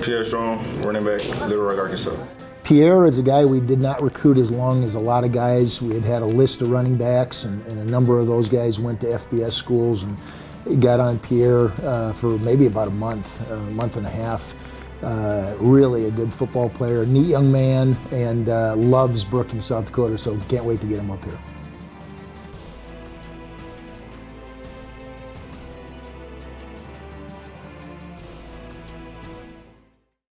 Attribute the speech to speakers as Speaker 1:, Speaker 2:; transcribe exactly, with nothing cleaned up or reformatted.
Speaker 1: Pierre Strong, running back, Little Rock, Arkansas.
Speaker 2: Pierre is a guy we did not recruit as long as a lot of guys. We had had a list of running backs, and, and a number of those guys went to F B S schools, and got on Pierre uh, for maybe about a month, a month and a half. Uh, really a good football player, neat young man, and uh, loves Brookings, South Dakota, so can't wait to get him up here.